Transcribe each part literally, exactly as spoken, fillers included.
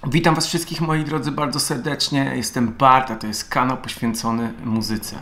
Witam Was wszystkich, moi drodzy, bardzo serdecznie. Jestem Bart, a to jest kanał poświęcony muzyce.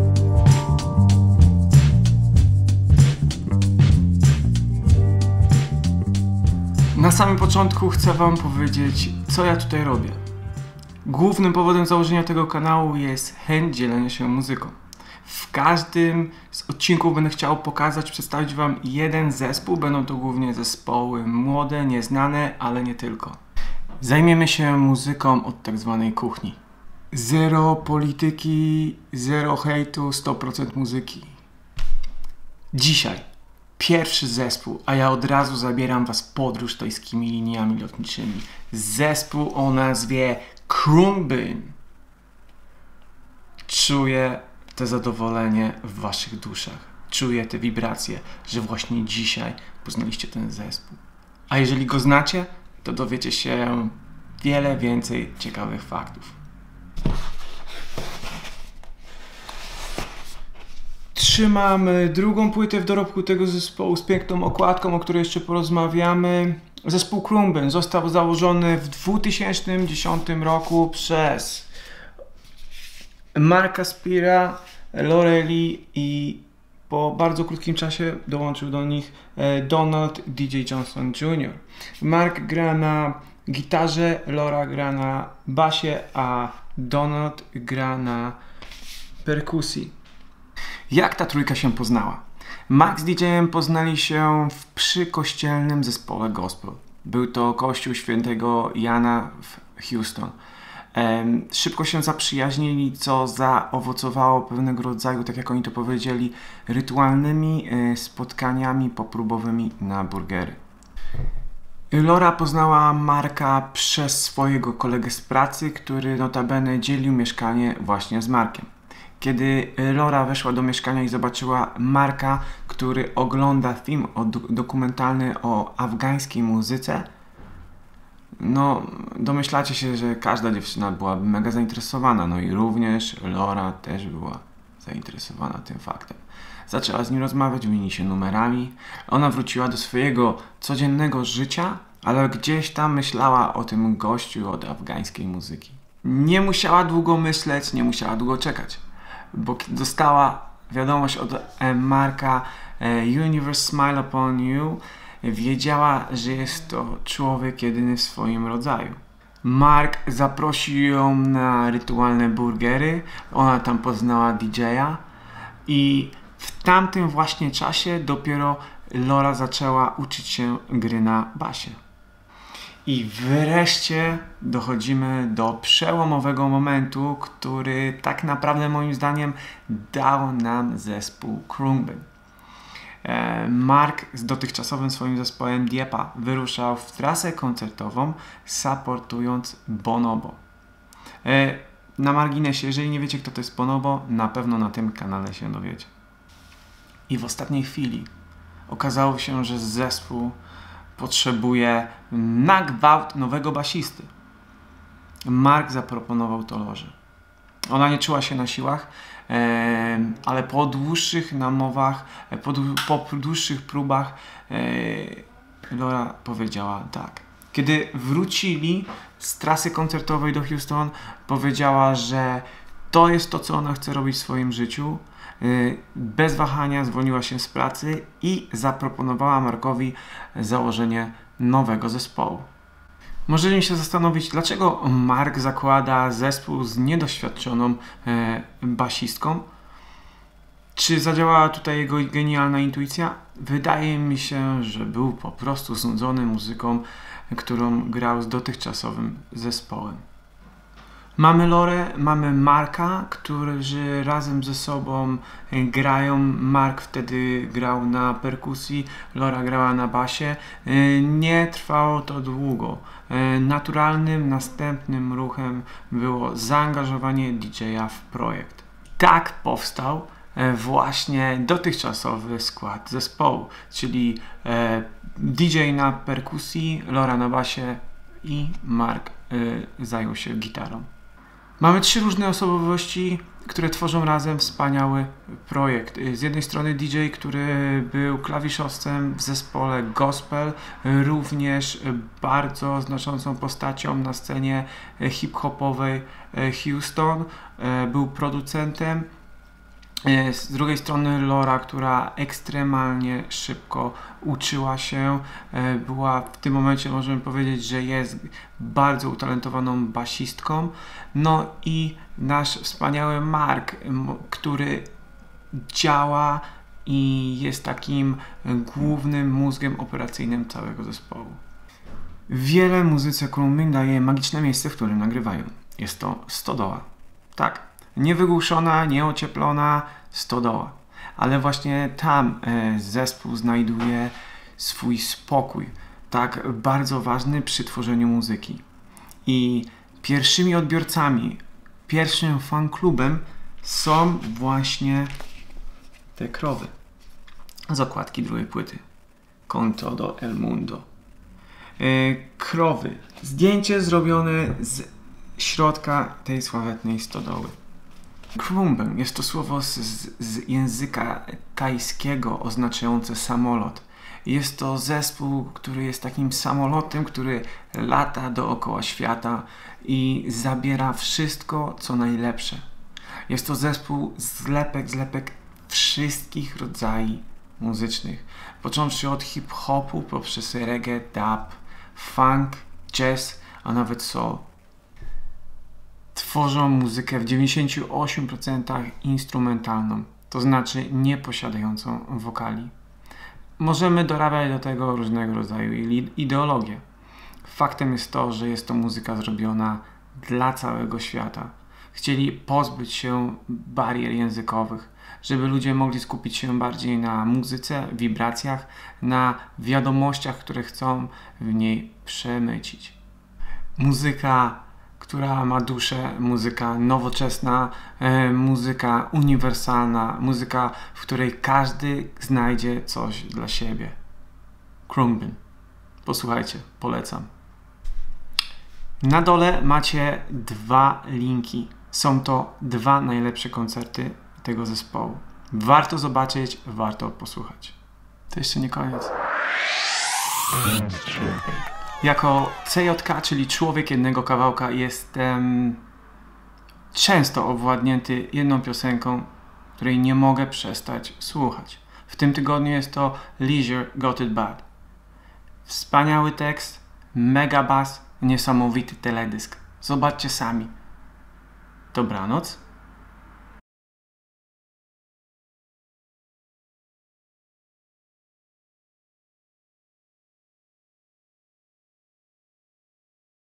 Na samym początku chcę Wam powiedzieć, co ja tutaj robię. Głównym powodem założenia tego kanału jest chęć dzielenia się muzyką. W każdym z odcinków będę chciał pokazać, przedstawić Wam jeden zespół. Będą to głównie zespoły młode, nieznane, ale nie tylko. Zajmiemy się muzyką od tak zwanej kuchni. Zero polityki, zero hejtu, sto procent muzyki. Dzisiaj pierwszy zespół, a ja od razu zabieram Was w podróż tojskimi liniami lotniczymi. Zespół o nazwie Khruangbin. Czuję to zadowolenie w Waszych duszach. Czuję te wibracje, że właśnie dzisiaj poznaliście ten zespół. A jeżeli go znacie, to dowiecie się wiele więcej ciekawych faktów. Trzymam drugą płytę w dorobku tego zespołu z piękną okładką, o której jeszcze porozmawiamy. Zespół Khruangbin został założony w dwa tysiące dziesiątym roku przez Marka Speara, Lorelei i po bardzo krótkim czasie dołączył do nich Donald D J Johnson junior Mark gra na gitarze, Laura gra na basie, a Donald gra na perkusji. Jak ta trójka się poznała? Mark z D J-em poznali się w przykościelnym zespole gospel. Był to kościół świętego Jana w Houston. Szybko się zaprzyjaźnili, co zaowocowało pewnego rodzaju, tak jak oni to powiedzieli, rytualnymi spotkaniami popróbowymi na burgery. Laura poznała Marka przez swojego kolegę z pracy, który notabene dzielił mieszkanie właśnie z Markiem. Kiedy Laura weszła do mieszkania i zobaczyła Marka, który ogląda film dokumentalny o afgańskiej muzyce, no, domyślacie się, że każda dziewczyna byłaby mega zainteresowana, no i również Laura też była zainteresowana tym faktem. Zaczęła z nim rozmawiać, wymienili się numerami. Ona wróciła do swojego codziennego życia, ale gdzieś tam myślała o tym gościu od afgańskiej muzyki. Nie musiała długo myśleć, nie musiała długo czekać, bo kiedy dostała wiadomość od Marka Universe Smile Upon You, wiedziała, że jest to człowiek jedyny w swoim rodzaju. Mark zaprosił ją na rytualne burgery, ona tam poznała D J-a i w tamtym właśnie czasie dopiero Laura zaczęła uczyć się gry na basie. I wreszcie dochodzimy do przełomowego momentu, który tak naprawdę moim zdaniem dał nam zespół Khruangbin. Mark z dotychczasowym swoim zespołem Diepa wyruszał w trasę koncertową, supportując Bonobo. Na marginesie, jeżeli nie wiecie, kto to jest Bonobo, na pewno na tym kanale się dowiecie. I w ostatniej chwili okazało się, że zespół potrzebuje na gwałt nowego basisty. Mark zaproponował to Lorze. Ona nie czuła się na siłach, e, ale po dłuższych namowach, po, po dłuższych próbach e, Laura powiedziała tak. Kiedy wrócili z trasy koncertowej do Houston, powiedziała, że to jest to, co ona chce robić w swoim życiu. E, bez wahania zwolniła się z pracy i zaproponowała Markowi założenie nowego zespołu. Możemy się zastanowić, dlaczego Mark zakłada zespół z niedoświadczoną e, basistką. Czy zadziałała tutaj jego genialna intuicja? Wydaje mi się, że był po prostu znudzony muzyką, którą grał z dotychczasowym zespołem. Mamy Lorę, mamy Marka, którzy razem ze sobą grają. Mark wtedy grał na perkusji, Laura grała na basie. Nie trwało to długo. Naturalnym następnym ruchem było zaangażowanie D J-a w projekt. Tak powstał właśnie dotychczasowy skład zespołu, czyli D J na perkusji, Laura na basie i Mark zajął się gitarą. Mamy trzy różne osobowości, które tworzą razem wspaniały projekt. Z jednej strony D J, który był klawiszowcem w zespole gospel, również bardzo znaczącą postacią na scenie hip-hopowej Houston, był producentem. Z drugiej strony Laura, która ekstremalnie szybko uczyła się, była w tym momencie, możemy powiedzieć, że jest bardzo utalentowaną basistką. No i nasz wspaniały Mark, który działa i jest takim głównym mózgiem operacyjnym całego zespołu. Wiele muzyce Khruangbin daje magiczne miejsce, w którym nagrywają. Jest to stodoła. Tak. Niewygłuszona, nieocieplona stodoła. Ale właśnie tam e, zespół znajduje swój spokój, tak bardzo ważny przy tworzeniu muzyki. I pierwszymi odbiorcami, pierwszym fanklubem są właśnie te krowy z okładki drugiej płyty. Con todo el mundo. E, krowy. Zdjęcie zrobione z środka tej sławetnej stodoły. Khruangbin jest to słowo z, z języka tajskiego oznaczające samolot. Jest to zespół, który jest takim samolotem, który lata dookoła świata i zabiera wszystko, co najlepsze. Jest to zespół zlepek, zlepek wszystkich rodzajów muzycznych. Począwszy od hip-hopu, poprzez reggae, dub, funk, jazz, a nawet soul. Tworzą muzykę w dziewięćdziesięciu ośmiu procentach instrumentalną, to znaczy nieposiadającą wokali. Możemy dorabiać do tego różnego rodzaju ideologie. Faktem jest to, że jest to muzyka zrobiona dla całego świata. Chcieli pozbyć się barier językowych, żeby ludzie mogli skupić się bardziej na muzyce, wibracjach, na wiadomościach, które chcą w niej przemycić. Muzyka, która ma duszę, muzyka nowoczesna, e, muzyka uniwersalna, muzyka, w której każdy znajdzie coś dla siebie. Khruangbin. Posłuchajcie, polecam. Na dole macie dwa linki. Są to dwa najlepsze koncerty tego zespołu. Warto zobaczyć, warto posłuchać. To jeszcze nie koniec. Jako C J K, czyli człowiek jednego kawałka, jestem często owładnięty jedną piosenką, której nie mogę przestać słuchać. W tym tygodniu jest to Leisure Got It Bad. Wspaniały tekst, mega bass, niesamowity teledysk. Zobaczcie sami. Dobranoc.